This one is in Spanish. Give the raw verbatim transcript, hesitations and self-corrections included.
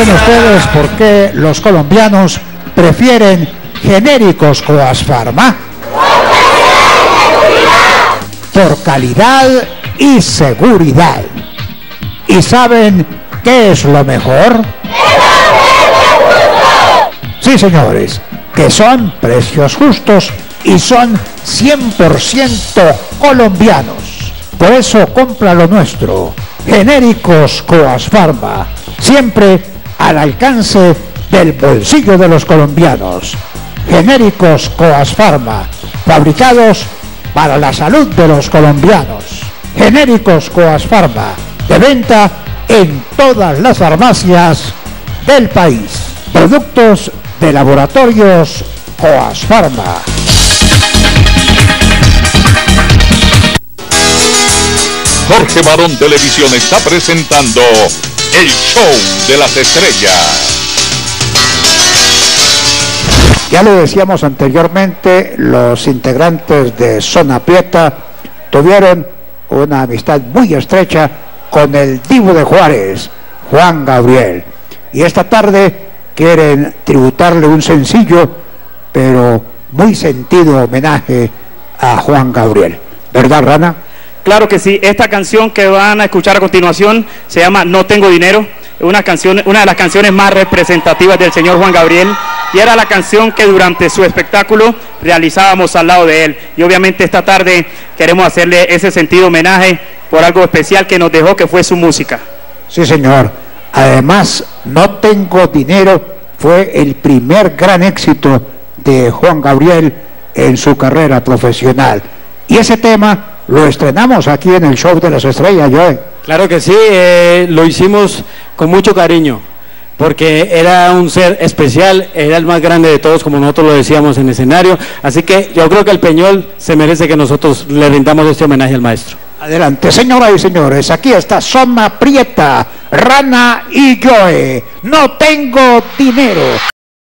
¿Saben ustedes por qué los colombianos prefieren genéricos Coasfarma? Por calidad y seguridad. ¿Y saben qué es lo mejor? Sí, señores, que son precios justos y son cien por ciento colombianos. Por eso compra lo nuestro. Genéricos Coasfarma, siempre al alcance del bolsillo de los colombianos. Genéricos Coasfarma, fabricados para la salud de los colombianos. Genéricos Coasfarma, de venta en todas las farmacias del país. Productos de laboratorios Coasfarma. Jorge Barón Televisión está presentando el Show de las Estrellas. Ya lo decíamos anteriormente, los integrantes de Zona Prieta tuvieron una amistad muy estrecha con el Divo de Juárez, Juan Gabriel. Y esta tarde quieren tributarle un sencillo, pero muy sentido homenaje a Juan Gabriel. ¿Verdad, Rana? Claro que sí, esta canción que van a escuchar a continuación se llama No Tengo Dinero, una canción, una de las canciones más representativas del señor Juan Gabriel, y era la canción que durante su espectáculo realizábamos al lado de él. Y obviamente esta tarde queremos hacerle ese sentido homenaje por algo especial que nos dejó, que fue su música. Sí, señor. Además, No Tengo Dinero fue el primer gran éxito de Juan Gabriel en su carrera profesional. Y ese tema lo estrenamos aquí en el Show de las Estrellas, Joe. Claro que sí, eh, lo hicimos con mucho cariño, porque era un ser especial, era el más grande de todos, como nosotros lo decíamos en escenario, así que yo creo que el Peñol se merece que nosotros le rindamos este homenaje al maestro. Adelante, señoras y señores, aquí está Zona Prieta, Rana y Joe. No tengo dinero.